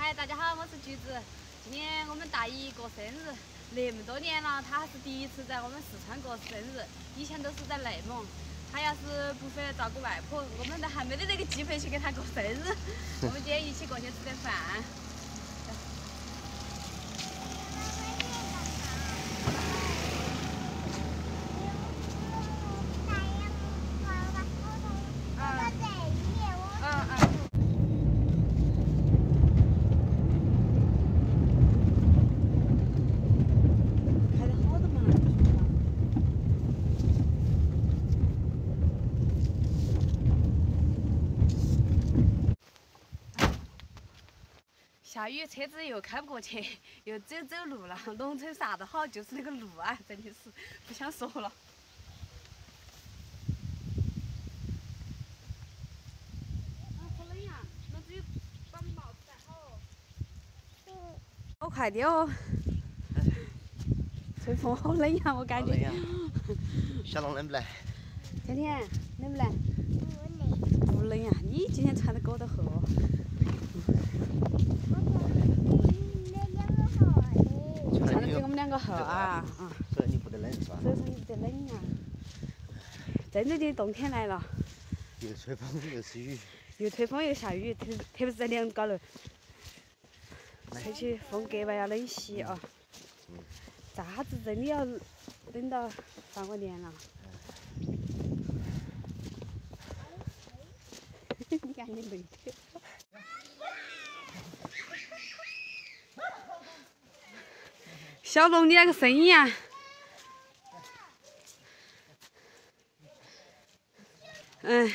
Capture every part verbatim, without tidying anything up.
嗨，大家好，我是橘子。今年我们大姨过生日，那么多年了，她还是第一次在我们四川过生日，以前都是在内蒙。她要是不回来照顾外婆，我们都还没得那个机会去给她过生日。我们今天一起过去吃点饭。下雨，车子又开不过去，又只有走路了。农村啥都好，就是那个路啊，真的是不想说了。啊，好冷呀！那只有把帽子戴好。嗯。好快点哦！吹风好冷呀，我感觉。 小龙冷不冷？ 天天冷不冷？不冷。不冷呀，你今天穿的裹得厚。穿的比我们两个厚啊，啊。 所以你不得冷是吧？ 所以说你不得冷呀。真正的冬天来了。 又吹风又是雨。 又吹风又下雨，特特别是在梁高楼，吹起风格外要冷些啊。咋子真的要冷到半个年了？你看你累的。小龙，你那个声音啊！嗯。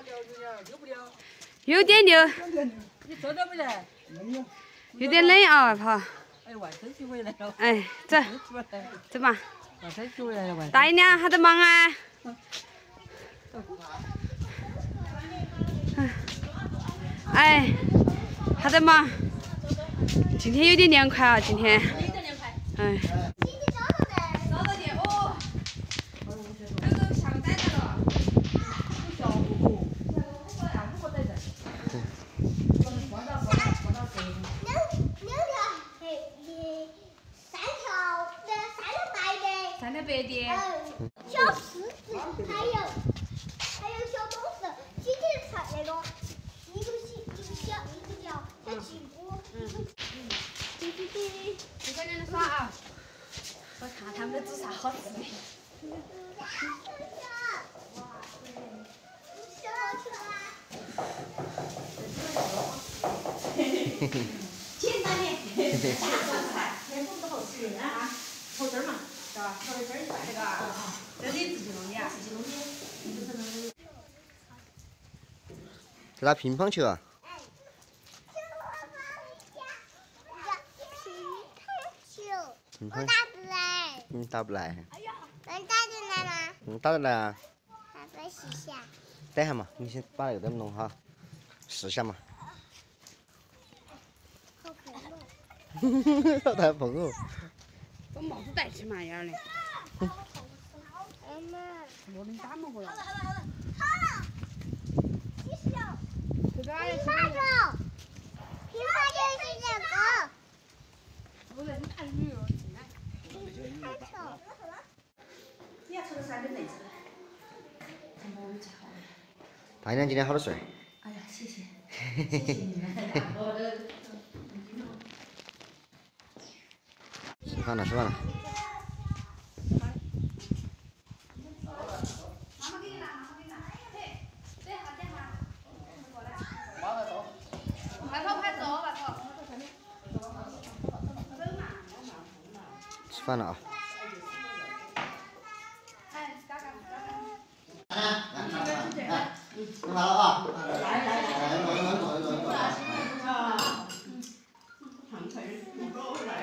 有点溜。 你坐到不来？ 有点冷啊，外婆。 哎，外甥媳回来了。 哎，走，走嘛。 外甥媳回来了，外。 大姨娘还在忙啊？哎，还在忙。今天有点凉快啊，今天。哎。找到的哦。那个下个崽子了。小五个，小五个呀，五个崽子。放到放到放到这里。 两两条黑的，三条的，三条白的。 三条白的。 嗯。小狮子，还有还有小董事，今天才那个，一个小一个小一个叫小吉布，一个。滴滴滴。 你在那里耍啊！我看他们在煮啥好吃的。 简单点， 大蒜菜，天风都好吃的啊！炒汁儿嘛，是吧？炒的汁儿一这个啊，这你自己弄的啊？自己弄的。 在打乒乓球啊？ 我打不来。 你打不来？ 能打得来吗？ 嗯，打得来啊。 打不试下。 等下嘛，你先把那个灯弄好，试下嘛。 好碰好太碰哦。 把帽子戴起嘛，丫儿的。 妈妈。 我给你打么过了？ 好了好了好了。继续。 这个。 乒乓球。乒乓球是两个。 不是，你看女儿。 乒乓球。 你要吃个三根梅子。 大姨娘今天好多岁？ 哎呀，谢谢，谢谢你们。 吃饭了，吃饭了。 外头快走，外头。 吃饭了啊。吃饭了啊！来来来，坐一坐，坐一坐，坐一坐。